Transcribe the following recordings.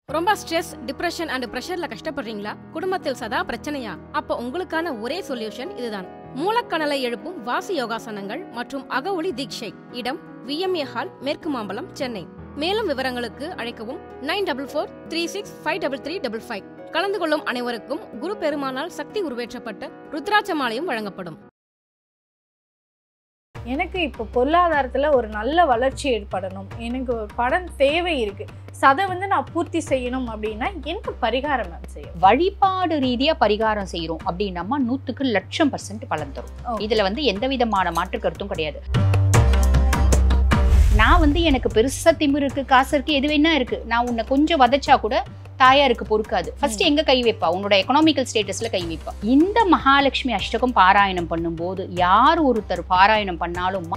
ரொம்ப stress, depression and பிரஷர்ல கஷ்டப்படுறீங்களா? குடும்பத்தில் சதா பிரச்சனையா? அப்ப உங்களுக்கான ஒரே சொல்யூஷன் இதுதான். மூலக்கணலை எழுப்பும் வாசி யோகாசனங்கள் மற்றும் அகவொளி தீட்சை. இடம் VMA ஹால், மேற்கு மாம்பலம், சென்னை. மேலும் விவரங்களுக்கு அழைக்கவும் 9443653355. கலந்து கொள்ளும் அனைவருக்கும் குரு பெருமானால் சக்தி உருவேற்றப்பட்ட ருத்ராட்ச மாலையும் வழங்கப்படும். எனக்கு இப்போ பொருளாதாரத்தில் ஒரு நல்ல வளர்ச்சி ஏற்படணும், எனக்கு ஒரு படம் தேவை இருக்குது, அதை நான் பூர்த்தி செய்யணும் அப்படின்னா என்ன பரிகாரம் செய்யும்? வழிபாடு ரீதியா பரிகாரம் செய்யறோம் அப்படின்னா 100% பலன் தரும். இதுல எந்த விதமான மாற்று கருத்தும் கிடையாது. நான் எனக்கு பெருசா திமிரு இருக்கு, காசு இருக்கு, எது வேணா இருக்கு, நான் உன்னை கொஞ்சம் வதச்சா கூட தாயாருக்கு பொறுக்காது. ஃபர்ஸ்ட் எங்க கை வைப்பா? உன்னோட எக்கனாமிக்கல் ஸ்டேட்டஸ்ல கை வைப்பா. இந்த மகாலட்சுமி அஷ்டகம் பாராயணம் பண்ணும்போது யார் ஒருத்தர் பாராயணம் பண்ணாலும்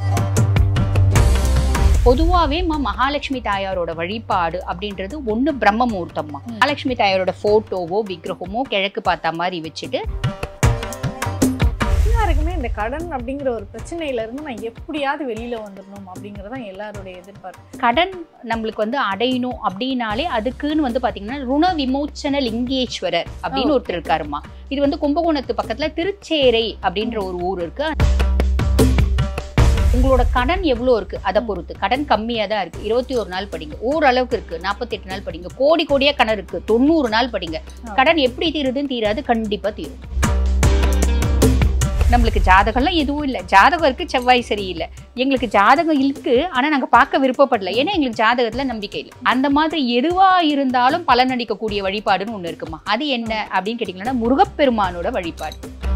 பொதுவாவே மகாலட்சுமி தாயாரோட வழிபாடு அப்படின்றது ஒண்ணு பிரம்ம முகூர்த்தம்மா. மகாலட்சுமி தாயாரோட போட்டோவோ விக்கிரகமோ கிழக்கு பார்த்த மாதிரி வச்சுட்டு, எல்லாருக்குமே இந்த கடன் அப்படிங்கிற ஒரு பிரச்சனையில இருந்து நான் எப்படியாவது வெளியில வந்துடணும் அப்படிங்கறதான் எல்லாருடைய எதிர்பார்ப்பு. கடன் நம்மளுக்கு அடையணும் அப்படின்னாலே அதுக்குன்னு பாத்தீங்கன்னா ருண விமோச்சன லிங்கேஸ்வரர் அப்படின்னு ஒருத்தர் இருக்காருமா. இது கும்பகோணத்து பக்கத்துல திருச்சேரை அப்படின்ற ஒரு ஊர் இருக்கு. உங்களோட கடன் எவ்வளோ இருக்கு அதை பொறுத்து. கடன் கம்மியா தான் இருக்கு, 21 நாள் படிங்க. ஓரளவுக்கு இருக்கு, 48 நாள் படிங்க. கோடி கோடியா கடன் இருக்கு, 90 நாள் படிங்க. கடன் எப்படி தீருதுன்னு தீராது, கண்டிப்பா தீரும். நம்மளுக்கு ஜாதகம்லாம் எதுவும் இல்லை, ஜாதகம் இருக்கு, செவ்வாய் சரியில்லை. எங்களுக்கு ஜாதகம் இருக்கு, ஆனா நாங்க பார்க்க விருப்பப்படல, ஏன்னா எங்களுக்கு ஜாதகத்துல நம்பிக்கை இல்லை. அந்த மாதிரி எதுவா இருந்தாலும் பலன் அளிக்கக்கூடிய வழிபாடுன்னு ஒண்ணு இருக்குமா. அது என்ன அப்படின்னு கேட்டீங்கன்னா முருகப்பெருமானோட வழிபாடு.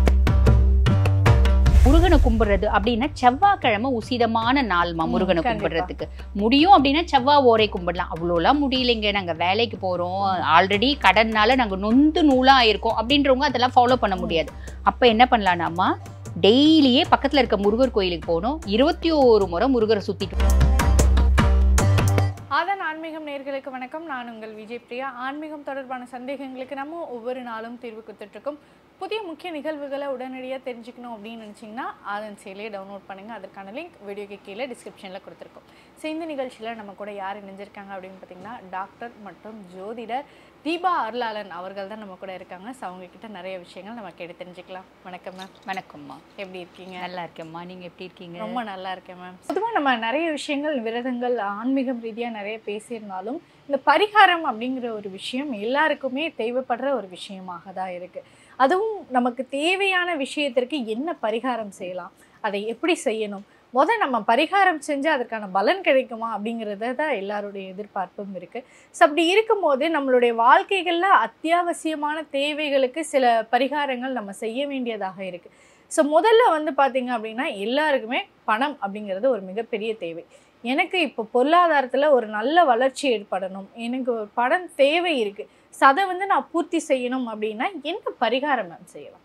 முருகனை கும்பிடுறது அப்படின்னா செவ்வாய்க்கிழமை உசிதமான நாள்மா முருகனை கும்பிடுறதுக்கு. முடியும் அப்படின்னா செவ்வாய் ஓரை கும்பிடலாம். அவ்வளோலாம் முடியலைங்க, நாங்க வேலைக்கு போறோம், ஆல்ரெடி கடன்னால நாங்க நொந்து நூலா ஆயிருக்கோம் அப்படின்றவங்க அதெல்லாம் ஃபாலோ பண்ண முடியாது. அப்ப என்ன பண்ணலாம்னாமா, டெய்லியே பக்கத்துல இருக்க முருகர் கோயிலுக்கு போகணும், 21 முறை முருகரை சுத்திட்டு. ஆதன் ஆன்மீகம் நேயர்களுக்கு வணக்கம். நான் உங்கள் விஜய் பிரியா. ஆன்மீகம் தொடர்பான சந்தேகங்களுக்கு நம்ம ஒவ்வொரு நாளும் தீர்வு கொடுத்துட்டு இருக்கோம். புதிய முக்கிய நிகழ்வுகளை உடனடியாக தெரிஞ்சுக்கணும் அப்படின்னு நினச்சிங்கன்னா ஆதன் செயலியை டவுன்லோட் பண்ணுங்கள். அதற்கான லிங்க் வீடியோக்கு கீழே டிஸ்கிரிப்ஷனில் கொடுத்துருக்கோம். ஸோ இந்த நிகழ்ச்சியில் நம்ம கூட யார் இணைஞ்சிருக்காங்க அப்படின்னு பார்த்தீங்கன்னா டாக்டர் மற்றும் ஜோதிடர் தீபா அருளாளன் அவர்கள் தான் நம்ம கூட இருக்காங்க. ஸோ அவங்கக்கிட்ட நிறைய விஷயங்கள் நம்ம கேட்டு தெரிஞ்சுக்கலாம். வணக்கம் மேம். வணக்கம்மா, எப்படி இருக்கீங்க? நல்லா இருக்கேம்மா, நீங்கள் எப்படி இருக்கீங்க? ரொம்ப நல்லா இருக்கேன் மேம். பொதுவாக நம்ம நிறைய விஷயங்கள் விரதங்கள் ஆன்மீகம் ரீதியாக நிறைய பேசியிருந்தாலும் இந்த பரிகாரம் அப்படிங்கிற ஒரு விஷயம் எல்லாருக்குமே தேவைப்படுற ஒரு விஷயமாக தான் இருக்குது. அதுவும் நமக்கு தேவையான விஷயத்திற்கு என்ன பரிகாரம் செய்யலாம், அதை எப்படி செய்யணும், நம்ம பரிகாரம் செஞ்சு அதற்கான பலன் கிடைக்குமா அப்படிங்கிறத தான் எல்லாருடைய எதிர்பார்ப்பும் இருக்குது. ஸோ அப்படி இருக்கும்போது நம்மளுடைய வாழ்க்கைகளில் அத்தியாவசியமான தேவைகளுக்கு சில பரிகாரங்கள் நம்ம செய்ய வேண்டியதாக இருக்குது. ஸோ முதல்ல பார்த்திங்க அப்படின்னா எல்லாருக்குமே பணம் அப்படிங்கிறது ஒரு மிகப்பெரிய தேவை. எனக்கு இப்போ பொருளாதாரத்தில் ஒரு நல்ல வளர்ச்சி ஏற்படணும், எனக்கு ஒரு படம் தேவை இருக்குது, அதை நான் பூர்த்தி செய்யணும் அப்படின்னா என்ன பரிகாரம் செய்யலாம்?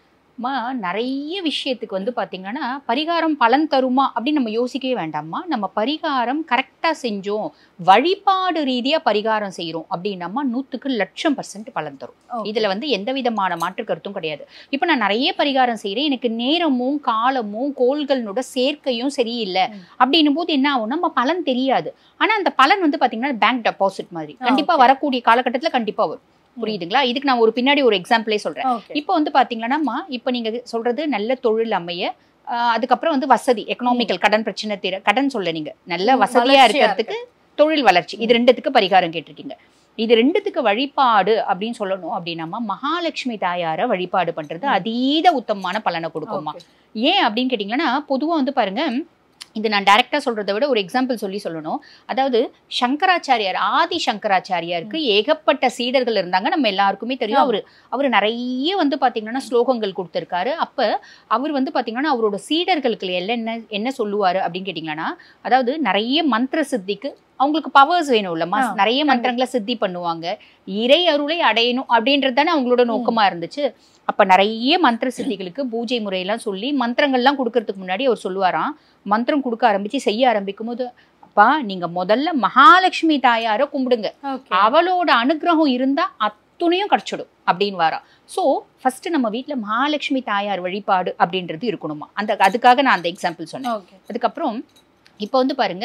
நிறைய விஷயத்துக்கு பார்த்தீங்கன்னா பரிகாரம் பலன் தருமா அப்படின்னு நம்ம யோசிக்கவே வேண்டாம்மா. நம்ம பரிகாரம் கரெக்டாக செஞ்சோம், வழிபாடு ரீதியாக பரிகாரம் செய்கிறோம் அப்படின்னா 100% பலன் தரும். இதில் எந்த விதமான மாற்று கருத்தும் கிடையாது. இப்போ நான் நிறைய பரிகாரம் செய்கிறேன், எனக்கு நேரமும் காலமும் கோள்களோட சேர்க்கையும் சரியில்லை அப்படின்னும் போது என்ன ஆகும், நம்ம பலன் தெரியாது. ஆனால் அந்த பலன் பார்த்தீங்கன்னா பேங்க் டெபாசிட் மாதிரி கண்டிப்பாக வரக்கூடிய காலகட்டத்தில் கண்டிப்பாக வரும். புரியுதுங்களா? இதுக்கு நான் ஒரு பின்னாடி ஒரு எக்ஸாம்பிளே சொல்றேன். இப்போ பாத்தீங்கன்னா இப்போ நீங்க சொல்றது நல்ல தொழில் அமைய, அதுக்கப்புறம் வசதி, எக்கனாமிக்கல் கடன் பிரச்சனை தீர, கடன் சொல்ல நீங்க நல்ல வசதியா இருக்கிறதுக்கு தொழில் வளர்ச்சி, இது ரெண்டுத்துக்கு பரிகாரம் கேட்டிருக்கீங்க. இது ரெண்டுத்துக்கு வழிபாடு அப்படின்னு சொல்லணும் அப்படின்னா மகாலட்சுமி தாயார வழிபாடு பண்றது அதீத உத்தமமான பலனை கொடுக்குமா. ஏன் அப்படின்னு கேட்டீங்கன்னா பொதுவா பாருங்க, இது நான் டைரக்டா சொல்றதை விட ஒரு எக்ஸாம்பிள் சொல்லணும். அதாவது சங்கராச்சாரியார், ஆதி சங்கராச்சாரியாருக்கு ஏகப்பட்ட சீடர்கள் இருந்தாங்க, நம்ம எல்லாருக்குமே தெரியும். அவரு நிறைய பாத்தீங்கன்னா ஸ்லோகங்கள் கொடுத்திருக்காரு. அப்ப அவர் பாத்தீங்கன்னா அவரோட சீடர்களுக்கு என்ன சொல்லுவாரு அப்படின்னு கேட்டீங்கன்னா, அதாவது நிறைய மந்திர சித்திக்கு அவங்களுக்கு பவர்ஸ் வேணும் இல்லம்மா, நிறைய மந்திரங்களை சித்தி பண்ணுவாங்க, இறை அருளை அடையணும் அப்படின்றது தானே அவங்களோட நோக்கமா இருந்துச்சு. அப்ப நிறைய மந்திர சித்திகளுக்கு பூஜை முறையெல்லாம் சொல்லி மந்திரங்கள்லாம் கொடுக்கறதுக்கு முன்னாடி அவர் சொல்லுவாராம், மந்திரம் கொடுக்க ஆரம்பிச்சு செய்ய ஆரம்பிக்கும் போது, அப்பா நீங்க முதல்ல மகாலட்சுமி தாயார கும்பிடுங்க, அவளோட அனுகிரகம் இருந்தா அத்துணையும் கிடைச்சிடும் அப்படின்னு வாரா. ஸோ ஃபர்ஸ்ட் நம்ம வீட்டுல மகாலட்சுமி தாயார் வழிபாடு அப்படின்றது இருக்கணுமா. அதுக்காக நான் அந்த எக்ஸாம்பிள் சொன்னேன். அதுக்கப்புறம் இப்போ பாருங்க,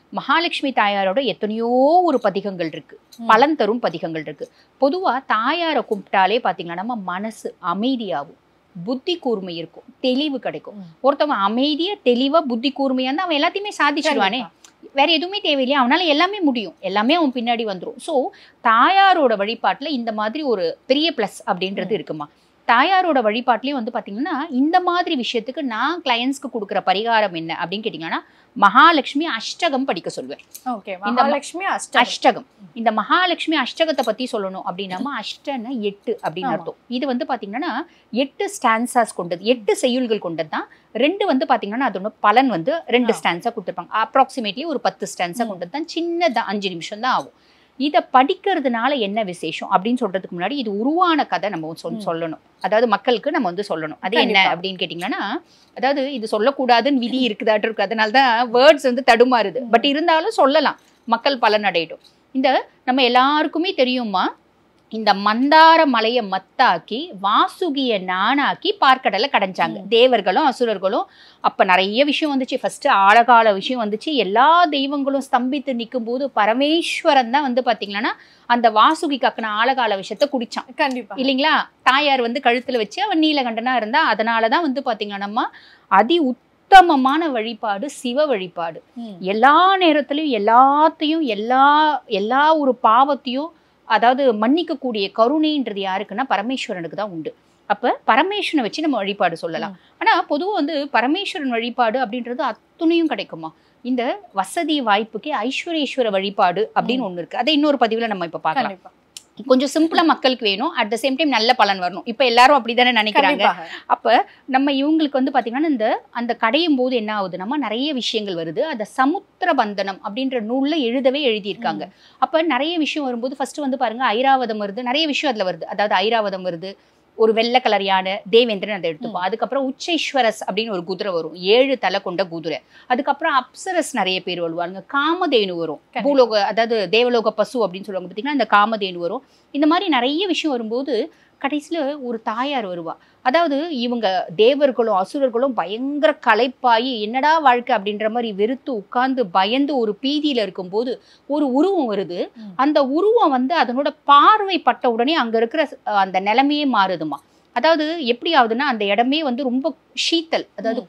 மகாலட்சுமி தாயாரோட எத்தனையோ ஒரு பதிகங்கள் இருக்கு, பலன் தரும் பதிகங்கள் இருக்கு. பொதுவா தாயாரை கும்பிட்டாலே பாத்தீங்கன்னா நம்ம மனசு அமைதியாகும், புத்தி கூர்மை இருக்கும், தெளிவு கிடைக்கும். ஒருத்தவன் அமைதியா தெளிவா புத்தி கூர்மையா இருந்தா அவன் எல்லாத்தையுமே சாதிச்சிடுவானே, வேற எதுவுமே தேவையில்லையா, அவனால எல்லாமே முடியும், எல்லாமே அவன் பின்னாடி வந்துடும். ஸோ தாயாரோட வழிபாட்டுல இந்த மாதிரி ஒரு பெரிய பிளஸ் அப்படின்றது இருக்குமா. தாயாரோட வழிபாட்டிலையும் வந்து பாத்தீங்கன்னா இந்த மாதிரி விஷயத்துக்கு நான் கிளையன்ஸ்க்கு கொடுக்குற பரிகாரம் என்ன அப்படின்னு கேட்டீங்கன்னா மகாலட்சுமி அஷ்டகம் படிக்க சொல்வேன். அஷ்டகம், இந்த மகாலட்சுமி அஷ்டகத்தை பத்தி சொல்லணும் அப்படின்னா அஷ்டன 8 அப்படின்னு அர்த்தம். இது வந்து பாத்தீங்கன்னா 8 ஸ்டான்சாஸ் கொண்டது, 8 செய்யுள்கள் கொண்டது தான். 2 வந்து பாத்தீங்கன்னா அதோட பலன் வந்து 2 ஸ்டான்ஸா கொடுத்துருப்பாங்க. அப்ராக்சிமேட்லி ஒரு 10 ஸ்டான்ஸா கொண்டது தான். சின்னதா 5 நிமிஷம் தான் ஆகும். இதை படிக்கிறதுனால என்ன விசேஷம் அப்படின்னு சொல்றதுக்கு முன்னாடி இது உருவான கதை நம்ம சொல்லணும், அதாவது மக்களுக்கு நம்ம வந்து சொல்லணும். அது என்ன அப்படின்னு கேட்டீங்கன்னா, அதாவது இது சொல்லக்கூடாதுன்னு விதி இருக்குதாட்டு இருக்கு, அதனாலதான் வேர்ட்ஸ் வந்து தடுமாறுது. பட் இருந்தாலும் சொல்லலாம், மக்கள் பலன் அடையட்டும். இந்த நம்ம எல்லாருக்குமே தெரியுமா, இந்த மந்தார மலையை மத்தாக்கி வாசுகிய நானாக்கி பார்க்கடலை கடைஞ்சாங்க தேவர்களும் அசுரர்களும். அப்ப நிறைய விஷயம் வந்துச்சு. ஃபர்ஸ்ட் ஆழகால விஷயம் வந்துச்சு. எல்லா தெய்வங்களும் ஸ்தம்பித்து நிற்கும் போது பரமேஸ்வரன் தான் வந்து பாத்தீங்கன்னா அந்த வாசுகி கக்கின ஆழகால விஷயத்த குடிச்சான். கண்டிப்பா இல்லைங்களா. தாயார் வந்து கழுத்துல வச்சு அவன் நீலகண்டனா இருந்தா. அதனாலதான் வந்து பாத்தீங்கன்னா நம்ம அதி உத்தமமான வழிபாடு சிவ வழிபாடு. எல்லா நேரத்திலையும் எல்லாத்தையும் எல்லா ஒரு பாவத்தையும் அதாவது மன்னிக்கக்கூடிய கருணைன்றது யாருக்குன்னா பரமேஸ்வரனுக்கு தான் உண்டு. அப்ப பரமேஸ்வரனை வச்சு நம்ம வழிபாடு சொல்லலாம். ஆனா பொதுவா வந்து பரமேஸ்வரன் வழிபாடு அப்படின்றது அத்துணையும் கிடைக்குமா. இந்த வசதி வாய்ப்புக்கே ஐஸ்வரேஸ்வர வழிபாடு அப்படின்னு ஒண்ணு இருக்கு. அதை இன்னொரு பதிவுல நம்ம இப்ப பார்க்கலாம். கொஞ்சம் சிம்பிளா மக்களுக்கு வேணும், அட் த சேம் டைம் நல்ல பலன் வரணும். இப்ப எல்லாரும் அப்படித்தானே நினைக்கிறாங்க. அப்ப நம்ம இவங்களுக்கு வந்து பாத்தீங்கன்னா அந்த கடையும் போது என்ன ஆகுது, நம்ம நிறைய விஷயங்கள் வருது. அந்த சமுத்திர பந்தனம் அப்படின்ற நூல்ல எழுதியிருக்காங்க. அப்ப நிறைய விஷயம் வரும்போது ஃபர்ஸ்ட் வந்து பாருங்க ஐராவதம் வருது, நிறைய விஷயம் அதுல வருது. அதாவது ஐராவதம் வருது, ஒரு வெள்ளை கலர் யானை தேவேந்திரன் அதை எடுத்துப்போம். அதுக்கப்புறம் உச்சேஸ்வரஸ் அப்படின்னு ஒரு குதிரை வரும், 7 தலை கொண்ட குதிரை. அதுக்கப்புறம் அப்சரஸ் நிறைய பேர் வருவாங்க. காமதேனு வரும், பூலோக அதாவது தேவலோக பசு அப்படின்னு சொல்லுவாங்க பார்த்தீங்கன்னா, இந்த காமதேனு வரும். இந்த மாதிரி நிறைய விஷயம் வரும்போது கடைசியில ஒரு தாயார் வருவா. அதாவது இவங்க தேவர்களும் அசுரர்களும் பயங்கர களைப்பாயி என்னடா வாழ்க்கை அப்படின்ற மாதிரி வெறுத்து உட்கார்ந்து பயந்து ஒரு பீதியில இருக்கும்போது ஒரு உருவம் வருது. அந்த உருவம் வந்து அதனோட பார்வை பட்ட உடனே அங்க இருக்கிற அந்த நிலைமையே மாறுதுமா. அதாவது எப்படி ஆகுதுன்னா அந்த இடமே வந்து ரொம்ப ஷீத்தல், அதாவது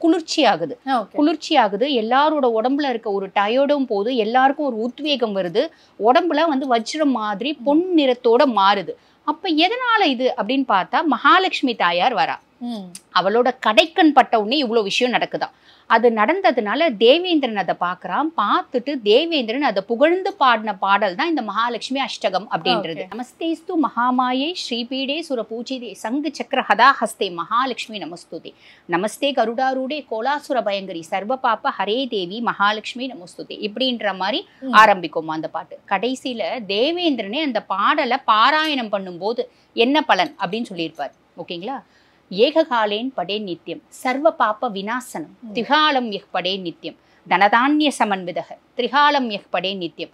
குளிர்ச்சி ஆகுது. எல்லாரோட உடம்புல இருக்க ஒரு டயர்டும் போது எல்லாருக்கும் ஒரு உத்வேகம் வருது. உடம்புல வந்து வஜ்ரம் மாதிரி பொன் நிறத்தோட மாறுது. அப்ப எதனால இது அப்படின்னு பார்த்தா மகாலட்சுமி தாயார் வரா. அவளோட கடைக்கண் பட்ட உடனே இவ்வளவு விஷயம் நடக்குதா. அது நடந்ததுனால தேவேந்திரன் அதை பாக்குறான். பார்த்துட்டு தேவேந்திரன் அதை புகழ்ந்து பாடின பாடல் தான் இந்த மகாலட்சுமி அஷ்டகம் அப்படின்றது. நமஸ்தேஸ்து மகாமாயை ஸ்ரீபீடே சுர பூஜிதே சங்கு சக்கர ஹதாஹஸ்தே மகாலட்சுமி நமஸ்துதே நமஸ்தே கருடாரூடே கோலாசுர பயங்கரி சர்வ பாப்ப ஹரே தேவி மகாலட்சுமி நமஸ்துதே இப்படின்ற மாதிரி ஆரம்பிக்கும் அந்த பாட்டு. கடைசியில தேவேந்திரனே அந்த பாடலை பாராயணம் பண்ணும்போது என்ன பலன் அப்படின்னு சொல்லியிருப்பார். ஓகேங்களா. ஏககாலேன் படே நித்தியம் சர்வ பாப்ப விநாசனம் திரிகாலம் யஹ் படே நித்தியம் தனதான்ய சமன்விதக திரிகாலம் யஹ் படே நித்தியம்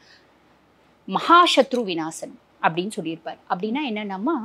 மகாசத்ரு விநாசனம் அப்படின்னு சொல்லியிருப்பார். அப்படின்னா என்னன்னா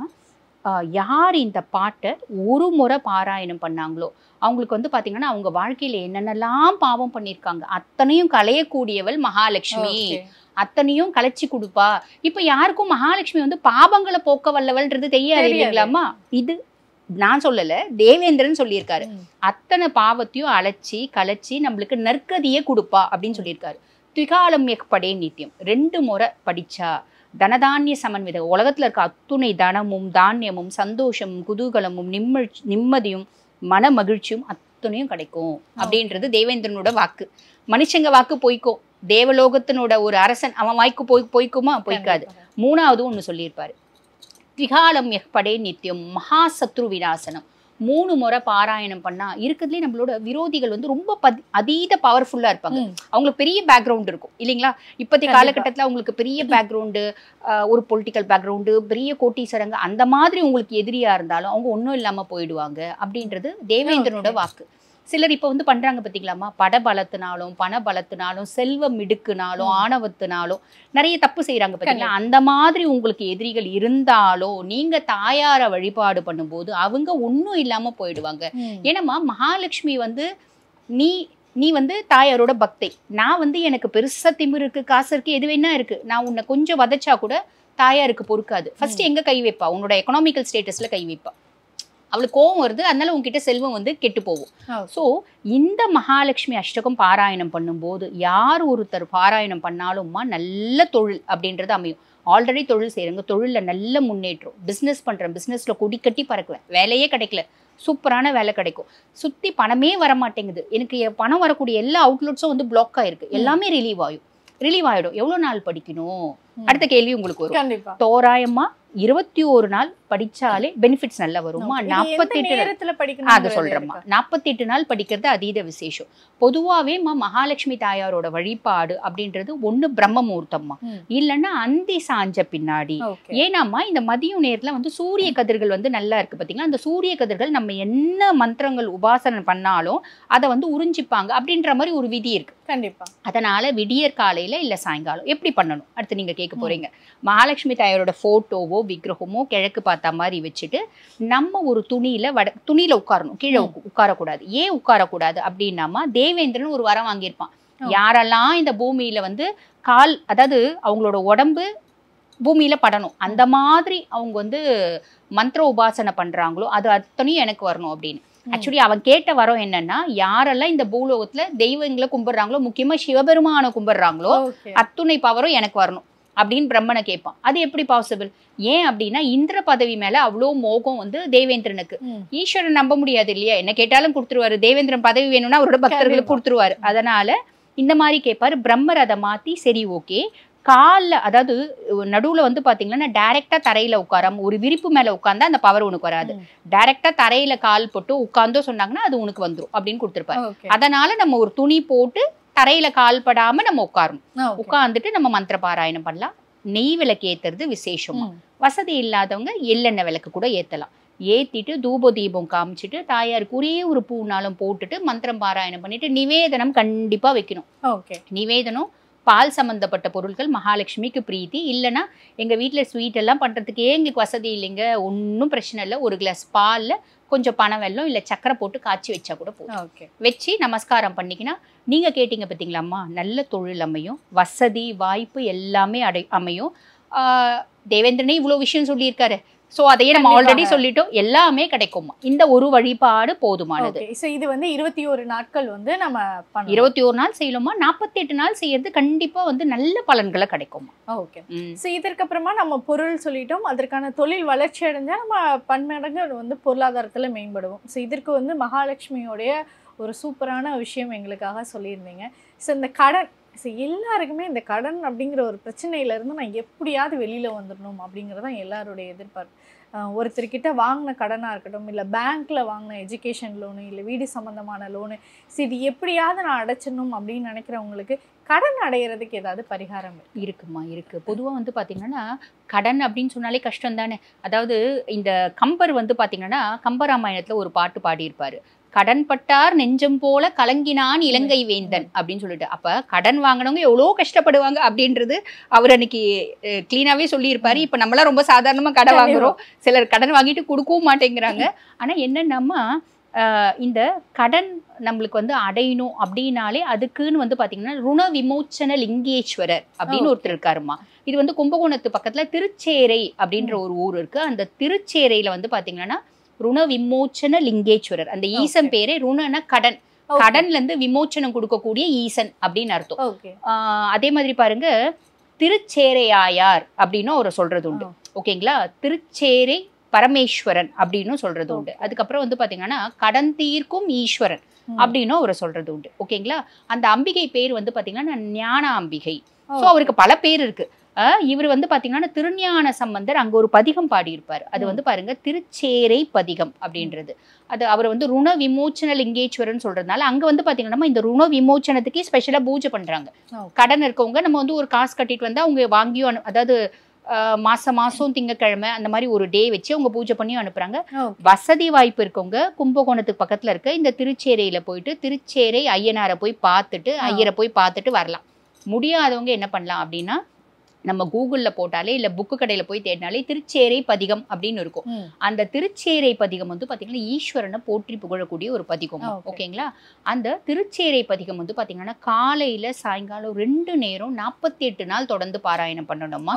யார் இந்த பாட்டை ஒரு முறை பாராயணம் பண்ணாங்களோ அவங்களுக்கு வந்து பாத்தீங்கன்னா அவங்க வாழ்க்கையில என்னென்னலாம் பாவம் பண்ணியிருக்காங்க அத்தனையும் களையக்கூடியவள் மகாலட்சுமி, அத்தனையும் கலைச்சி கொடுப்பா. இப்ப யாருக்கும் மகாலட்சுமி வந்து பாவங்களை போக்க வல்லவள்ன்றது தெரியாது இல்லைங்களாமா. இது நான் சொல்லல, தேவேந்திரன் சொல்லியிருக்காரு. அத்தனை பாவத்தையும் அழைச்சி கலைச்சி நம்மளுக்கு நற்கதியே கொடுப்பா அப்படின்னு சொல்லியிருக்காரு. திரிகாலம் யஹ் படே நித்தியம் 2 முறை படிச்சா தனதான்ய சமன்வித உலகத்துல இருக்க அத்துணை தனமும் தானியமும் சந்தோஷமும் குதூகலமும் நிம்மதியும் மன மகிழ்ச்சியும் அத்தனையும் கிடைக்கும் அப்படின்றது தேவேந்திரனோட வாக்கு. மனுஷங்க வாக்கு போய்க்கும், தேவலோகத்தினோட ஒரு அரசன் அவன் வாய்க்கு போய்க்குமா போய்க்காது. 3வது ஒண்ணு சொல்லியிருப்பாரு, திரிகாலம் யஹ் படே நித்தியம் மகாசத்ரு விநாசனம். 3 முறை பாராயணம் பண்ணா இருக்கிறதுலே நம்மளோட விரோதிகள் வந்து ரொம்ப அதீத பவர்ஃபுல்லா இருப்பாங்க. அவங்களுக்கு பெரிய பேக்ரவுண்ட் இருக்கும் இல்லைங்களா. இப்போதைய காலகட்டத்துல அவங்களுக்கு பெரிய பேக்ரவுண்டு, ஒரு பொலிட்டிக்கல் பேக்ரவுண்டு, பெரிய கோட்டீஸ்வரங்க அந்த மாதிரி உங்களுக்கு எதிரியா இருந்தாலும் அவங்க ஒன்றும் இல்லாம போயிடுவாங்க அப்படின்றது தேவேந்திரனோட வாக்கு. சிலர் இப்ப வந்து பண்றாங்க பாத்தீங்களாமா, படபலத்தினாலும் பணபலத்தினாலும் செல்வம் மிடுக்குனாலும் ஆணவத்தினாலும் நிறைய தப்பு செய்யறாங்க பாத்தீங்களா. அந்த மாதிரி உங்களுக்கு எதிரிகள் இருந்தாலும் நீங்க தாயார வழிபாடு பண்ணும்போது அவங்க ஒன்னும் இல்லாம போயிடுவாங்க. ஏன்னா மகாலட்சுமி வந்து நீ நீ வந்து தாயாரோட பக்தை, நான் வந்து எனக்கு பெருசா திமிரு இருக்கு, காசு இருக்கு, எது வேணா இருக்கு, நான் உன்னை கொஞ்சம் வதச்சா கூட தாயாருக்கு பொறுக்காது. ஃபர்ஸ்ட் எங்க கை வைப்பா? உன்னோட எக்கனாமிக்கல் ஸ்டேட்டஸ்ல கை வைப்பா. அவளுக்கு கோவம் வருது, அதனால உங்ககிட்ட செல்வம் வந்து கெட்டு போகும். ஸோ இந்த மகாலட்சுமி அஷ்டகம் பாராயணம் பண்ணும்போது யார் ஒருத்தர் பாராயணம் பண்ணாலும்மா நல்ல தொழில் அப்படின்றது அமையும். ஆல்ரெடி தொழில் செய்யறவங்க தொழிலில் நல்ல முன்னேற்றம், பிஸ்னஸ் பண்ணுறேன், பிஸ்னஸில் கொடி கட்டி பறக்குவேன், வேலையே கிடைக்கல, சூப்பரான வேலை கிடைக்கும், சுற்றி பணமே வர மாட்டேங்குது, எனக்கு பணம் வரக்கூடிய எல்லா அவுட்லெட்ஸும் வந்து பிளாக் ஆயிருக்கு, எல்லாமே ரிலீவ் ஆகிடும். எவ்வளோ நாள் படிக்கணும்? அடுத்த கேள்வி உங்களுக்கு வரும். தோராயமா 21 நாள் படிச்சாலே பெனிஃபிட்ஸ் நல்லா வருமா? 48 அது சொல்றேம்மா. 48 நாள் படிக்கிறது அதீத விசேஷம். பொதுவாவே மகாலட்சுமி தாயாரோட வழிபாடு அப்படின்றது ஒண்ணு பிரம்ம முகூர்த்தம்மா, இல்லைன்னா அந்தி சாஞ்ச பின்னாடி. ஏன்னாம்மா இந்த மதிய நேரத்துல வந்து சூரிய கதிர்கள் வந்து நல்லா இருக்கு பாத்தீங்களா, அந்த சூரிய கதிர்கள் நம்ம என்ன மந்திரங்கள் உபாசனை பண்ணாலும் அதை வந்து உறிஞ்சிப்பாங்க அப்படின்ற மாதிரி ஒரு விதி இருக்கு. கண்டிப்பா. அதனால விடியற் காலையில இல்ல சாயங்காலம் எப்படி பண்ணணும் அடுத்து நீங்க கேட்க போறீங்க. மகாலட்சுமி தாயாரோட போட்டோவோ விக்கிரகமோ கிழக்கு பார்த்த மாதிரி வச்சுட்டு நம்ம ஒரு துணியில உட்காரணும், கீழே உட்காரக்கூடாது. ஏன் உட்காரக்கூடாது அப்படின்னாமா, தேவேந்திரன் ஒரு வரம் வாங்கியிருப்பான். யாரெல்லாம் இந்த பூமியில வந்து கால், அதாவது அவங்களோட உடம்பு பூமியில படணும், அந்த மாதிரி அவங்க வந்து மந்திர உபாசனை பண்றாங்களோ அது அத்தனையும் எனக்கு வரணும் அப்படின்னு. ஆக்சுவலி அவன் கேட்ட வரம் என்னன்னா, யாரெல்லாம் இந்த பூலோகத்துல தெய்வங்களை கும்பிடுறாங்களோ, முக்கியமா சிவபெருமான கும்பிடுறாங்களோ, அத்துணை பவரும் எனக்கு வரணும் அப்படின்னு பிரம்மனை கேட்பான். அது எப்படி பாசிபிள்? ஏன் அப்படின்னா, இந்திர பதவி மேல அவ்வளோ மோகம் வந்து தேவேந்திரனுக்கு. ஈஸ்வரன் நம்ப முடியாது இல்லையா, என்ன கேட்டாலும் கொடுத்துருவாரு, தேவேந்திரன் பதவி வேணும்னா அவரோட பக்தர்களுக்கு கொடுத்துருவாரு. அதனால இந்த மாதிரி கேட்பாரு. பிரம்மர் அதை மாத்தி சரி ஓகே, காலில், அதாவது நடுவில் வந்து பார்த்தீங்கன்னா டைரெக்டாக தரையில் உட்காராம ஒரு விரிப்பு மேலே உட்காந்தா அந்த பவர் உனக்கு வராது, டைரெக்டாக தரையில் கால் போட்டு உட்காந்தோ சொன்னாங்கன்னா அது உனக்கு வந்துடும் அப்படின்னு கொடுத்துருப்பாரு. அதனால நம்ம ஒரு துணி போட்டு தரையில கால் படாம நம்ம உட்காரணும். உட்கார்ந்துட்டு நம்ம மந்திர பாராயணம் பண்ணலாம். நெய் விளக்கு ஏத்துறது விசேஷமா. வசதி இல்லாதவங்க எள்ளெண்ணெய் விளக்கு கூட ஏத்தலாம். ஏத்திட்டு தூப தீபம் காமிச்சிட்டு தாயாருக்கு ஒரே ஒரு பூனாலும் போட்டுட்டு மந்திரம் பாராயணம் பண்ணிட்டு நிவேதனம் கண்டிப்பா வைக்கணும். நிவேதனம் பால் சம்பந்தப்பட்ட பொருட்கள் மகாலட்சுமிக்கு பிரீத்தி. இல்லைன்னா எங்க வீட்டுல ஸ்வீட் எல்லாம் பண்றதுக்கே எங்களுக்கு வசதி இல்லைங்க, ஒன்றும் பிரச்சனை இல்லை, ஒரு கிளாஸ் பால்ல கொஞ்சம் பனை வெல்லம் இல்லை சக்கரை போட்டு காய்ச்சி வச்சா கூட போதும். வச்சு நமஸ்காரம் பண்ணிக்கினா நீங்க கேட்டீங்க பார்த்தீங்களாம்மா, நல்ல தொழில் அமையும், வசதி வாய்ப்பு எல்லாமே அமையும். தேவேந்திரனே இவ்வளோ விஷயம் சொல்லியிருக்காரு, ஸோ அதையே நம்ம ஆல்ரெடி சொல்லிட்டோம், எல்லாமே கிடைக்குமா. இந்த ஒரு வழிபாடு போதுமானது. இது வந்து 21 நாட்கள் வந்து நம்ம 21 நாள் செய்யலாமா, 48 நாள் செய்யறது கண்டிப்பா வந்து நல்ல பலன்களை கிடைக்குமா. ஓகே. ஸோ இதற்கு அப்புறமா நம்ம பொருள் சொல்லிட்டோம், அதற்கான தொழில் வளர்ச்சி அடைஞ்சா நம்ம பன்மடங்கு வந்து பொருளாதாரத்துல மேம்படுவோம். ஸோ இதற்கு வந்து மகாலட்சுமியோடைய ஒரு சூப்பரான விஷயம் எங்களுக்காக சொல்லியிருந்தீங்க. ஸோ இந்த கடன், ஸோ எல்லாருக்குமே இந்த கடன் அப்படிங்கிற ஒரு பிரச்சனையிலேருந்து நான் எப்படியாவது வெளியில் வந்துடணும் அப்படிங்கிறது தான் எல்லாருடைய எதிர்பார்ப்பு. ஒருத்தர்கிட்ட வாங்கின கடனாக இருக்கட்டும், இல்லை பேங்க்கில் வாங்கின எஜுகேஷன் லோனு, இல்லை வீடு சம்மந்தமான லோனு, ஸோ இது எப்படியாவது நான் அடைச்சிடணும் அப்படின்னு நினைக்கிறவங்களுக்கு கடன் அடையிறதுக்கு ஏதாவது பரிகாரம் இருக்குமா? இருக்குது. பொதுவாக வந்து பார்த்திங்கன்னா கடன் அப்படின்னு சொன்னாலே கஷ்டம் தானே. அதாவது இந்த கம்பர் வந்து பார்த்திங்கன்னா கம்பராமாயணத்தில் ஒரு பாட்டு பாடியிருப்பார், கடன் பட்டார் நெஞ்சம் போல கலங்கினான் இலங்கை வேந்தன் அப்படின்னு சொல்லிட்டு. அப்ப கடன் வாங்கினவங்க எவ்வளோ கஷ்டப்படுவாங்க அப்படின்றது அவர் அன்னைக்கு கிளீனாவே சொல்லியிருப்பாரு. இப்ப நம்மளாம் ரொம்ப சாதாரணமா கடன் வாங்குறோம், சிலர் கடன் வாங்கிட்டு கொடுக்கவும் மாட்டேங்கிறாங்க. ஆனா என்னன்னா இந்த கடன் நம்மளுக்கு வந்து அடையணும் அப்படின்னாலே அதுக்குன்னு வந்து பாத்தீங்கன்னா ருண விமோச்சன லிங்கேஸ்வரர் அப்படின்னு ஒருத்தர் இருக்காருமா. இது வந்து கும்பகோணத்து பக்கத்துல திருச்சேரை அப்படின்ற ஒரு ஊர் இருக்கு. அந்த திருச்சேரையில வந்து பாத்தீங்கன்னா ருண விமோச்சன லிங்கேஸ்வரர், அந்த ஈசன் பேரே ருணன கடன், கடன்ல இருந்து விமோச்சனம் கொடுக்கக்கூடிய ஈசன் அப்படின்னு அர்த்தம். அதே மாதிரி பாருங்க, திருச்சேரையாயார் அப்படின்னு அவர் சொல்றது உண்டு. ஓகேங்களா, திருச்சேரை பரமேஸ்வரன் அப்படின்னு சொல்றது உண்டு. அதுக்கப்புறம் வந்து பாத்தீங்கன்னா கடன் தீர்க்கும் ஈஸ்வரன் அப்படின்னு அவர் சொல்றது உண்டு. ஓகேங்களா, அந்த அம்பிகை பேர் வந்து பாத்தீங்கன்னா ஞான அம்பிகை. சோ அவருக்கு பல பேர் இருக்கு. இவர் வந்து பாத்தீங்கன்னா திருஞான சம்பந்தர் அங்க ஒரு பதிகம் பாடியிருப்பார். அது வந்து பாருங்க திருச்சேரை பதிகம் அப்படின்றது. அது அவர் வந்து ருண விமோச்சன லிங்கேஸ்வரன் சொல்றதுனால அங்க வந்து பாத்தீங்கன்னா இந்த ருண விமோச்சனத்துக்கு ஸ்பெஷலா பூஜை பண்றாங்க. கடன் இருக்கவங்க நம்ம வந்து ஒரு காசு கட்டிட்டு வந்தா அவங்க வாங்கியும், அதாவது மாசம் திங்கக்கிழமை அந்த மாதிரி ஒரு டே வச்சு அவங்க பூஜை பண்ணியும் அனுப்புறாங்க. வசதி வாய்ப்பு இருக்கவங்க கும்பகோணத்துக்கு பக்கத்துல இருக்க இந்த திருச்சேரையில போயிட்டு திருச்சேரை ஐயனாரை போய் பார்த்துட்டு ஐயரை போய் பார்த்துட்டு வரலாம். முடியாதவங்க என்ன பண்ணலாம் அப்படின்னா நம்ம கூகுள்ல போட்டாலே இல்ல புக்கு கடையில போய் தேடினாலே திருச்சேரை பதிகம் அப்படின்னு இருக்கும். அந்த திருச்சேரை பதிகம் வந்து பாத்தீங்கன்னா ஈஸ்வரனை போற்றி புகழக்கூடிய ஒரு பதிகம். ஓகேங்களா? அந்த திருச்சேரை பதிகம் வந்து பாத்தீங்கன்னா காலையில சாயங்காலம் 2 நேரம் 48 நாள் தொடர்ந்து பாராயணம் பண்ணணுமா.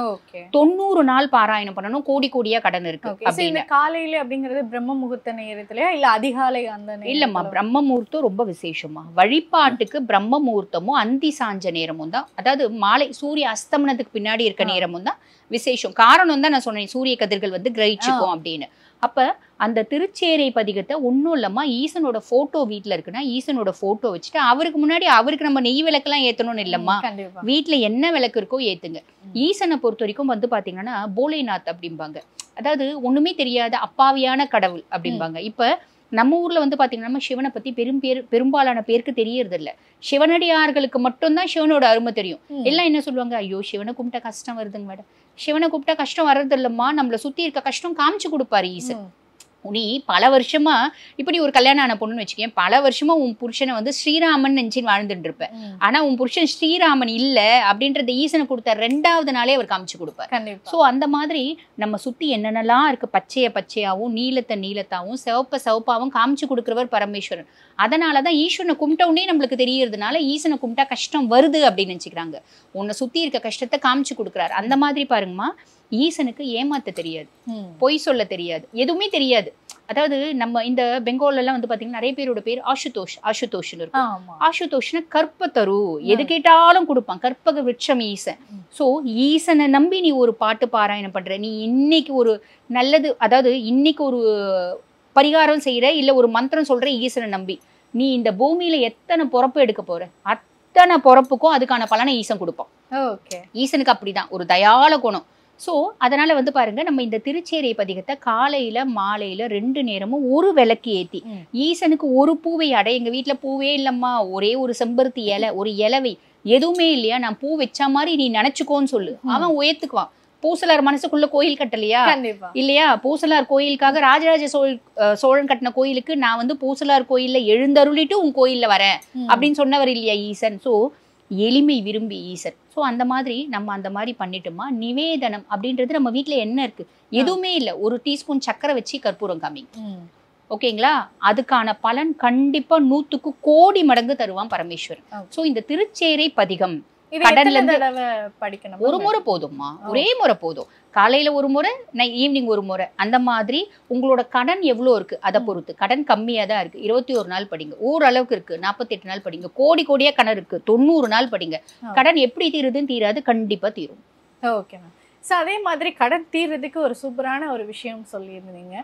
90 நாள் பாராயணம் பண்ணணும். கோடி கோடியா கடன் இருக்கு. காலையில அப்படிங்கிறது பிரம்ம முகூர்த்த நேரத்திலயா இல்ல அதிகாலை? அந்த இல்லம்மா, பிரம்ம முகூர்த்தம் ரொம்ப விசேஷமா. வழிபாட்டுக்கு பிரம்ம முகூர்த்தமும் அந்தி சாஞ்ச நேரமும் தான், அதாவது மாலை சூரிய அஸ்தமனத்துக்கு பின்னாடி இருக்க நேரமும் தான் விசேஷம். காரணம் தான் நான் சொன்னேன், சூரிய கதிர்கள் வந்து கிரகிச்சுக்கும் அப்படின்னு. அப்ப அந்த திருச்சேரை பதிகத்தை ஒன்னும் இல்லம்மா, ஈசனோட போட்டோ வீட்டுல இருக்குன்னா ஈசனோட போட்டோ வச்சுட்டு அவருக்கு முன்னாடி அவருக்கு நம்ம நெய் விளக்கெல்லாம் ஏத்தணும்னு இல்லம்மா, வீட்டுல என்ன விளக்கு இருக்கோ ஏத்துங்க. ஈசனை பொறுத்த வரைக்கும் வந்து பாத்தீங்கன்னா போலேநாத் அப்படிம்பாங்க, அதாவது ஒண்ணுமே தெரியாத அப்பாவியான கடவுள் அப்படிம்பாங்க. இப்ப நம்ம ஊர்ல வந்து பாத்தீங்கன்னா சிவனை பத்தி பெரும்பாலான பேருக்கு தெரியறது இல்ல. சிவனடியார்களுக்கு மட்டும்தான் சிவனோட அருமை தெரியும். எல்லாம் என்ன சொல்லுவாங்க, ஐயோ சிவனை கும்பிட்டா கஷ்டம் வருதுங்க மேடம். சிவனை கூப்பிட்டா கஷ்டம் வர்றது இல்லம்மா, நம்மள சுத்தி இருக்க கஷ்டம் காமிச்சு கொடுப்பாரு ஈசன். நீ பல வருஷமா இப்படி ஒரு கல்யாணம் ஆன பொண்ணுன்னு வச்சுக்கேன், பல வருஷமா உன் புருஷனை வந்து ஸ்ரீராமன் நினைச்சுன்னு வாழ்ந்துட்டு இருப்ப. ஆனா உன் புருஷன் ஸ்ரீராமன் இல்ல அப்படின்றத ஈசனை கொடுத்த 2வது நாளே அவர் காமிச்சு கொடுப்பார். சோ அந்த மாதிரி நம்ம சுத்தி என்னென்னலாம் இருக்கு, பச்சையாவும் நீலத்தை நீலத்தாவும் சிவப்பாவும் காமிச்சு கொடுக்கிறவர் பரமேஸ்வரன். அதனாலதான் ஈஸ்வரனை கும்பிட்ட உடனே நம்மளுக்கு தெரியறதுனால ஈசனை கும்பிட்டா கஷ்டம் வருது அப்படின்னு நினைச்சுக்கிறாங்க. உன்னை சுத்தி இருக்க கஷ்டத்தை காமிச்சு கொடுக்குறாரு. அந்த மாதிரி பாருங்கம்மா, ஈசனுக்கு ஏமாத்த தெரியாது, பொய் சொல்ல தெரியாது, எதுவுமே தெரியாது. அதாவது நம்ம இந்த பெங்கால்ல எல்லாம் வந்து பாத்தீங்கன்னா நிறைய பேரோட பேர் ஆசுதோஷ்னு இருக்கும். ஆசுதோஷ்னா கற்பத்தரு, எது கேட்டாலும் கொடுப்பான், கற்பக விருட்சம் ஈசன். சோ ஈசனை நம்பி நீ ஒரு பாட்டு பாராயணம் பண்ற, நீ இன்னைக்கு ஒரு நல்லது, அதாவது இன்னைக்கு ஒரு பரிகாரம் செய்யற இல்ல ஒரு மந்திரம் சொல்ற ஈசனை நம்பி, நீ இந்த பூமியில எத்தனை பொறப்பு எடுக்க போற அத்தனை பொறப்புக்கும் அதுக்கான பலனை ஈசன் கொடுப்பான். ஈசனுக்கு அப்படிதான் ஒரு தயால குணம். ஸோ அதனால வந்து பாருங்க, நம்ம இந்த திருச்சேரை பதிகத்தை காலையில மாலையில 2 நேரமும் ஒரு விளக்கு ஏத்தி ஈசனுக்கு ஒரு பூவை அடை. எங்க வீட்டுல பூவே இல்லம்மா, ஒரே ஒரு செம்பருத்தி இலை, ஒரு இலவை, எதுவுமே இல்லையா, நான் பூ வச்ச மாதிரி நீ நினைச்சுக்கோன்னு சொல்லு, அவன் உயர்த்துக்குவான். பூசலார் மனசுக்குள்ள கோயில் கட்டலையா இல்லையா, பூசலார் கோயிலுக்காக ராஜராஜ சோழன் கட்டின கோயிலுக்கு நான் வந்து பூசலார் கோயில்ல எழுந்தருளிட்டு உன் கோயில்ல வரேன் அப்படின்னு சொன்னவர் இல்லையா ஈசன். ஸோ எளிமை விரும்பி ஈசன். ஸோ அந்த மாதிரி நம்ம அந்த மாதிரி பண்ணிட்டோமா. நிவேதனம் அப்படின்றது நம்ம வீட்டுல என்ன இருக்கு, எதுவுமே இல்லை, ஒரு டீஸ்பூன் சக்கரை வச்சு கற்பூரம் காமிங்க, ஓகேங்களா, அதுக்கான பலன் கண்டிப்பா 100க்கு கோடி மடங்கு தருவான் பரமேஸ்வரன். ஸோ இந்த திருச்சேரை பதிகம் கடல்ல இருந்து ஒரு முறை போதும்மா, ஒரே முறை போதும். காலையில ஒரு முறை, ஈவினிங் ஒரு முறை. அந்த மாதிரி உங்களோட கடன் எவ்வளவு இருக்கு அதை பொறுத்து. கடன் கம்மியா தான் இருக்கு, 21 நாள் படிங்க. ஓரளவுக்கு இருக்கு, 48 நாள் படிங்க. கோடி கோடியா கடன் இருக்கு, 90 நாள் படிங்க. கடன் எப்படி தீருதுன்னு தீராது, கண்டிப்பா தீரும். Okay ma'am. ஸோ அதே மாதிரி கடன் தீர்றதுக்கு ஒரு சூப்பரான ஒரு விஷயம் சொல்லியிருந்தீங்க.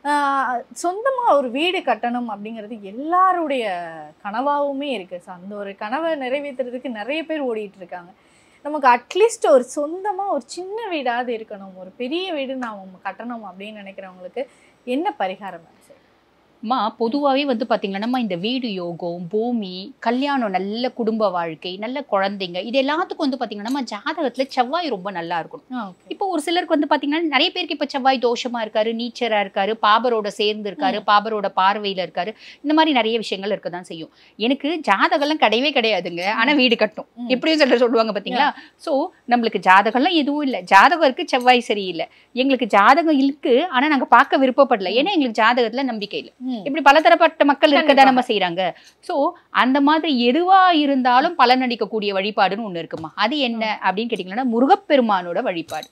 சொந்தமாக ஒரு வீடு கட்டணும் அப்படிங்கிறது எல்லாருடைய கனவாகவுமே இருக்குது. ஸோ அந்த ஒரு கனவை நிறைவேற்றுறதுக்கு நிறைய பேர் ஓடிட்டு இருக்காங்க. நமக்கு அட்லீஸ்ட் ஒரு சொந்தமாக ஒரு சின்ன வீடாவது இருக்கணும், ஒரு பெரிய வீடு நாம் கட்டணும் அப்படின்னு நினைக்கிறவங்களுக்கு என்ன பரிகாரம்? பொதுவாகவே வந்து பார்த்தீங்கன்னா நம்ம இந்த வீடு யோகம், பூமி, கல்யாணம், நல்ல குடும்ப வாழ்க்கை, நல்ல குழந்தைங்க, இது எல்லாத்துக்கும் வந்து பார்த்தீங்கன்னா நம்ம ஜாதகத்தில் செவ்வாய் ரொம்ப நல்லா இருக்கணும். இப்போ ஒரு சிலருக்கு வந்து பார்த்தீங்கன்னா நிறைய பேருக்கு இப்போ செவ்வாய் தோஷமா இருக்காரு, நீச்சரா இருக்காரு, பாபரோட சேர்ந்து இருக்காரு, பாபரோட பார்வையில இருக்காரு, இந்த மாதிரி நிறைய விஷயங்கள் இருக்க தான் செய்யும். எனக்கு ஜாதகம்லாம் கிடையவே கிடையாதுங்க, ஆனால் வீடு கட்டும் எப்படியும் சொல்லுவாங்க பார்த்தீங்களா. ஸோ நம்மளுக்கு ஜாதகம்லாம் எதுவும் இல்லை, ஜாதகம் இருக்கு, செவ்வாய் சரியில்லை. எங்களுக்கு ஜாதகம் இருக்கு, ஆனால் நாங்கள் பார்க்க விருப்பப்படல, ஏன்னா எங்களுக்கு ஜாதகத்தில் நம்பிக்கை இல்லை. இப்படி பலதரப்பட்ட மக்கள் இருக்கதான் நம்ம செய்யறாங்க. சோ அந்த மாதிரி எதுவா இருந்தாலும் பலன் அளிக்கக்கூடிய வழிபாடுன்னு ஒண்ணு இருக்குமா. அது என்ன அப்படின்னு கேட்டீங்கன்னா முருகப்பெருமானோட வழிபாடு.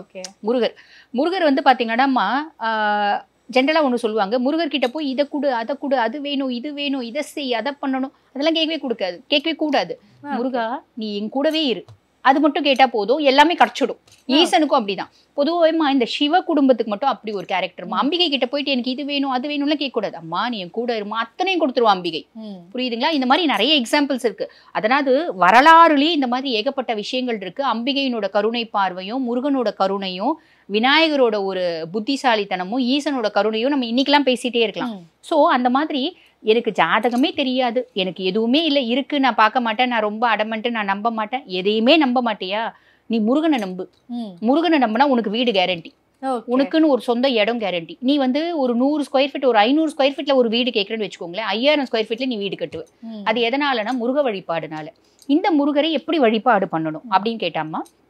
முருகர் வந்து பாத்தீங்கன்னா ஜென்ரலா ஒண்ணு சொல்லுவாங்க, முருகர் கிட்ட போய் இதை கொடு, அதை கொடு, அது வேணும், இது வேணும், இதை செய், அதை பண்ணணும், அதெல்லாம் கேட்கவே கூடாது. முருகா நீ என் கூடவே இரு, அது மட்டும் கேட்டா போதும், எல்லாமே கிடைச்சிடும். ஈசனுக்கும் அப்படிதான். பொதுவாக இந்த சிவ குடும்பத்துக்கு மட்டும் அப்படி ஒரு கேரக்டர். அம்பிகை கிட்ட போயிட்டு எனக்கு இது வேணும் அது வேணும்லாம் கேட்க கூடாது. அம்மா நீ என் கூட இருமா, அத்தனையும் கொடுத்துருவா அம்பிகை. புரியுதுங்களா? இந்த மாதிரி நிறைய எக்ஸாம்பிள்ஸ் இருக்கு. அதனால வரலாறுலயே இந்த மாதிரி ஏகப்பட்ட விஷயங்கள் இருக்கு. அம்பிகையினோட கருணை பார்வையும், முருகனோட கருணையும், விநாயகரோட ஒரு புத்திசாலித்தனமும், ஈசனோட கருணையும் நம்ம இன்னைக்கெல்லாம் பேசிட்டே இருக்கலாம். சோ அந்த மாதிரி எனக்கு ஜாதகமே தெரியாது, எனக்கு எதுவுமே இல்லை, இருக்கு நான் பார்க்க மாட்டேன், நான் ரொம்ப அடமென்ட்டு, நான் நம்ப மாட்டேன், எதையுமே நம்ப மாட்டியா, நீ முருகனை நம்பு. முருகனை நம்பினா உனக்கு வீடு கேரண்டி, உனக்குன்னு ஒரு சொந்த இடம் கேரண்டி. நீ வந்து ஒரு 100 ஸ்கொயர் ஃபீட், ஒரு 500 ஸ்கொயர் ஃபீட்ல ஒரு வீடு கேட்கறேன்னு வச்சுக்கோங்களேன், 5000 ஸ்கொயர் ஃபீட்ல நீ வீடு கட்டுவ. அது எதனாலனா முருக வழிபாடுனால. இந்த முருகரை எப்படி வழிபாடு பண்ணணும் அப்படின்னு கேட்டாமா,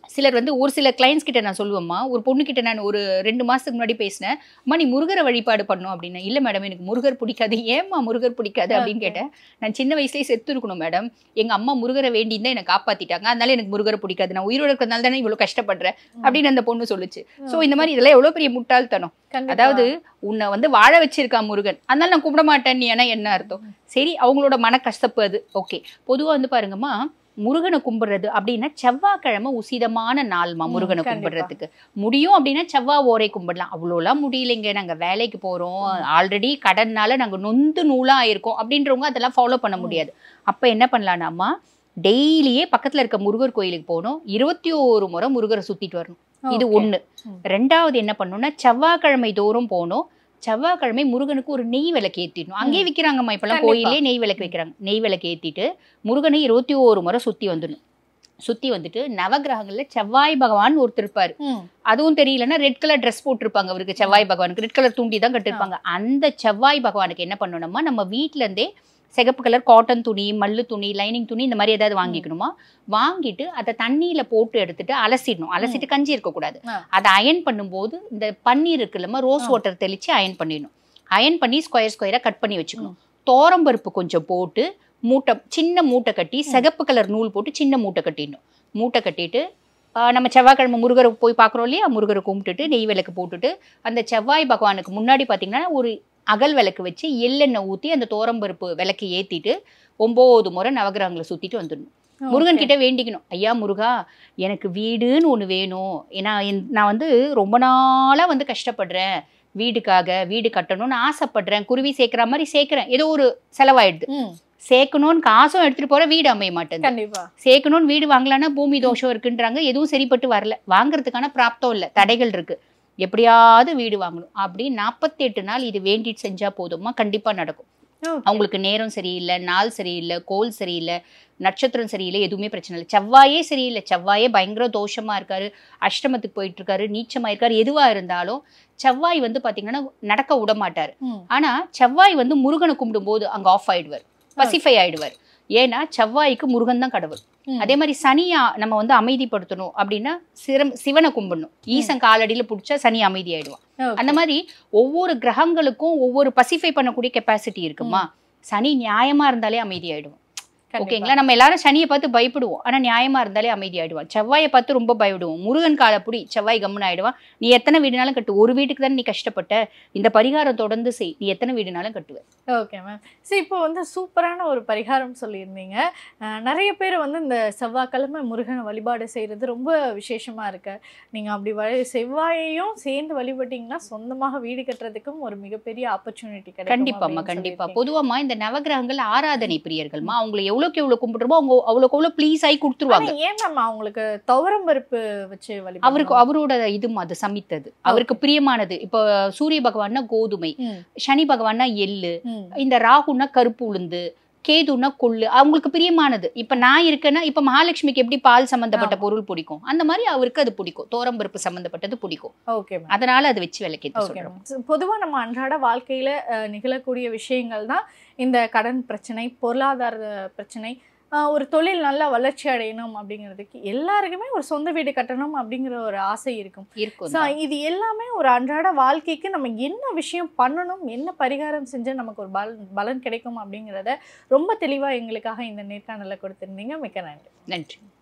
சிலர் வந்து ஒரு சில கிளைண்ட்ஸ் கிட்ட நான் சொல்லுவேம்மா, ஒரு பொண்ணு கிட்ட நான் ஒரு 2 மாசத்துக்கு முன்னாடி பேசினேன். அம்மா நீ முருகரை வழிபாடு பண்ணும் அப்படின்னா, இல்ல மேடம் எனக்கு முருகர் பிடிக்காது. ஏம்மா முருகர் பிடிக்காது அப்படின்னு கேட்டேன். நான் சின்ன வயசுலயே செத்து இருக்கணும் மேடம், எங்க அம்மா முருகரை வேண்டி தான் என்னை காப்பாத்திட்டாங்க, அதனால எனக்கு முருகரை பிடிக்காது, நான் உயிரோட இருக்கிறதுனால தானே இவ்வளவு கஷ்டப்படுறேன் அப்படின்னு அந்த பொண்ணு சொல்லுச்சு. சோ இந்த மாதிரி இதெல்லாம் எவ்வளவு பெரிய முட்டாள்தனம். அதாவது உன்னை வந்து வாழ வச்சிருக்கா முருகன், அதனால நான் கும்பிட மாட்டேன் நீ என்ன அர்த்தம்? சரி, அவங்களோட மன கஷ்டப்பு அது ஓகே. பொதுவா வந்து பாருங்கம்மா, முருகனை கும்பிடுறது அப்படின்னா செவ்வாய்க்கிழமை உசிதமான நாள்மா முருகனை கும்பிடுறதுக்கு. முடியும் அப்படின்னா செவ்வாய் ஓரை கும்பிடலாம். அவ்வளோலாம் முடியலைங்க, நாங்க வேலைக்கு போறோம், ஆல்ரெடி கடன்னால நாங்க நொந்து நூலா ஆயிருக்கோம் அப்படின்றவங்க அதெல்லாம் ஃபாலோ பண்ண முடியாது. அப்ப என்ன பண்ணலாம்னாமா, டெய்லியே பக்கத்துல இருக்க முருகர் கோயிலுக்கு போகணும், 21 முறை முருகரை சுத்திட்டு வரணும். இது ஒண்ணு. ரெண்டாவது என்ன பண்ணணும்னா, செவ்வாய்க்கிழமை தோறும் போகணும். செவ்வாய்க்கிழமை முருகனுக்கு ஒரு நெய் விளக்கு ஏற்றிடணும். அங்கேயே விற்கிறாங்கம்மா இப்பெல்லாம், கோயிலே நெய் விளக்கு வைக்கிறாங்க. நெய் விளக்கு ஏற்றிட்டு முருகனை 21 முறை சுற்றி வந்துடணும். சுற்றி வந்துட்டு நவகிரகங்கள்ல செவ்வாய் பகவான் ஒருத்தர் இருப்பாரு. அதுவும் தெரியலன்னா ரெட் கலர் ட்ரெஸ் போட்டிருப்பாங்க அவருக்கு. செவ்வாய் பகவானுக்கு ரெட் கலர் தூண்டி தான் கட்டிருப்பாங்க. அந்த செவ்வாய் பகவானுக்கு என்ன பண்ணணும்னா, நம்ம வீட்டுல இருந்தே சிகப்பு கலர் காட்டன் துணி, மல்லு துணி, லைனிங் துணி இந்த மாதிரி ஏதாவது வாங்கிக்கணுமா, வாங்கிட்டு அதை தண்ணியில போட்டு எடுத்துட்டு அலசிடணும். அலசிட்டு கஞ்சி இருக்கக்கூடாது. அதை அயன் பண்ணும்போது இந்த பன்னீர் இருக்கு இல்லம்மா, ரோஸ் வாட்டர் தெளிச்சு அயன் பண்ணிடணும். அயன் பண்ணி ஸ்கொயரா கட் பண்ணி வச்சுக்கணும். தோரம்பருப்பு கொஞ்சம் போட்டு மூட்டை, சின்ன மூட்டை கட்டி சிகப்பு கலர் நூல் போட்டு சின்ன மூட்டை கட்டிடணும். மூட்டை கட்டிட்டு நம்ம செவ்வாய்க்கிழமை முருகரை போய் பார்க்குறோம் இல்லையா, முருகரை கும்பிட்டுட்டு நெய் விளக்கு போட்டுட்டு அந்த செவ்வாய் பகவானுக்கு முன்னாடி பார்த்தீங்கன்னா ஒரு அகல் விளக்கு வச்சு எள்ளெண்ணெய் ஊற்றி அந்த தோரம்பருப்பு விளக்கு ஏற்றிட்டு 9 முறை நவகிரகங்களை சுற்றிட்டு வந்துடணும். முருகன் கிட்ட வேண்டிக்கணும், ஐயா முருகா எனக்கு வீடுன்னு ஒன்று வேணும், ஏன்னா நான் வந்து ரொம்ப நாளாக வந்து கஷ்டப்படுறேன், வீடு கட்டணும்னு ஆசைப்படுறேன், குருவி சேர்க்குற மாதிரி சேர்க்குறேன், ஏதோ ஒரு செலவாயிடுது, சேர்க்கணும்னு காசும் எடுத்துட்டு போற, வீடு அமைய மாட்டேங்குது. சேர்க்கணும்னு வீடு வாங்கலான்னா பூமி தோஷம் இருக்குன்றாங்க, எதுவும் சரிப்பட்டு வரல, வாங்குறதுக்கான பிராப்தம் இல்லை, தடைகள் இருக்கு, எப்படியாவது வீடு வாங்கணும் அப்படி 48 நாள் இது வேண்டிட்டு செஞ்சா போதுமா, கண்டிப்பா நடக்கும். அவங்களுக்கு நேரம் சரியில்லை, நாள் சரியில்லை, கோல் சரியில்லை, நட்சத்திரம் சரியில்லை, எதுவுமே பிரச்சனை இல்லை. செவ்வாயே சரியில்லை, செவ்வாயே பயங்கர தோஷமா இருக்காரு, அஷ்டமத்துக்கு போயிட்டு இருக்காரு, நீச்சமா இருக்காரு, எதுவா இருந்தாலும் செவ்வாய் வந்து பாத்தீங்கன்னா நடக்க விட மாட்டாரு. ஆனா செவ்வாய் வந்து முருகனை கும்பிடும் போது அங்க ஆஃப் ஆயிடுவார், பசிஃபை ஆயிடுவார். ஏன்னா செவ்வாய்க்கு முருகன் தான் கடவுள். அதே மாதிரி சனியா நம்ம வந்து அமைதிப்படுத்தணும் அப்படின்னா சிவனை கும்பிடணும். ஈசன் காலடியில பிடிச்சா சனி அமைதி ஆயிடுவான். அந்த மாதிரி ஒவ்வொரு கிரகங்களுக்கும் ஒவ்வொரு பசிஃபை பண்ணக்கூடிய கெப்பாசிட்டி இருக்குமா. சனி நியாயமா இருந்தாலே அமைதி ஆயிடுவோம். ஓகேங்களா, நம்ம எல்லாரும் சனியை பார்த்து பயப்படுவோம், ஆனா நியாயமா இருந்தாலே அமைதி ஆயிடுவான். செவ்வாயை பார்த்து ரொம்ப பயப்படுவோம். முருகன் காலப்படி செவ்வாய் கம்முன்னு ஆயிடுவான். நீ எத்தனை வீடுனாலும் கட்டு, ஒரு வீட்டுக்கு தானே நீ கஷ்டப்பட்ட, இந்த பரிகாரம் தொடர்ந்து செய், நீ எத்தனை வீடுனாலும் கட்டுவேன். Okay ma'am. சரி, இப்போ வந்து சூப்பரான ஒரு பரிகாரம் சொல்லியிருந்தீங்க. நிறைய பேர் வந்து இந்த செவ்வாய்க்கிழமை முருகனை வழிபாடு செய்யறது ரொம்ப விசேஷமா இருக்கு. நீங்க அப்படி செவ்வாயையும் சேர்ந்து வழிபட்டீங்கன்னா சொந்தமாக வீடு கட்டுறதுக்கும் ஒரு மிகப்பெரிய ஆப்பர்ச்சுனிட்டி கிடைக்கும். கண்டிப்பாம்மா, கண்டிப்பா. பொதுவாமா இந்த நவகிரகங்கள் ஆராதனை பிரியர்கள்மா, அவங்களை எவ்வளவுக்கு எவ்வளவு கும்பிடுறோமோ அவங்க அவ்வளவுக்கு எவ்வளவு ப்ளீஸ் ஆகி கொடுத்துருவாங்க. ஏன் மேம் அவங்களுக்கு துவரம் பருப்பு வச்சு அவருக்கு அவரோட இது அது சமைத்தது அவருக்கு பிரியமானது. இப்போ சூரிய பகவான்னா கோதுமை, சனி பகவான்னா எள்ளு, இந்த ராகுன்னா கருப்பு உளுந்து, கேதுன்னா கொள்ளு, அவங்களுக்கு பிரியமானது. இப்ப நான் இருக்கேன்னா, இப்ப மகாலட்சுமிக்கு எப்படி பால் சம்பந்தப்பட்ட பொருள் பிடிக்கும், அந்த மாதிரி அவருக்கு அது பிடிக்கும், தோரம்பருப்பு சம்பந்தப்பட்டது பிடிக்கும். அதனால அது வச்சு விளக்கேற்ற சொல்றோம். பொதுவா நம்ம அன்றாட வாழ்க்கையில நிகழக்கூடிய விஷயங்கள் தான் இந்த கடன் பிரச்சனை, பொருளாதார பிரச்சனை, ஒரு தொழில் நல்லா வளர்ச்சி அடையணும் அப்படிங்கிறதுக்கு எல்லாருக்குமே ஒரு சொந்த வீடு கட்டணும் அப்படிங்கிற ஒரு ஆசை இருக்கும். இது எல்லாமே ஒரு அன்றாட வாழ்க்கைக்கு நம்ம என்ன விஷயம் பண்ணணும், என்ன பரிகாரம் செஞ்சா நமக்கு ஒரு பலன் கிடைக்கும் அப்படிங்கிறத ரொம்ப தெளிவா எங்களுக்காக இந்த நேர்காணல கொடுத்திருந்தீங்க. மிக்க நன்றி. நன்றி.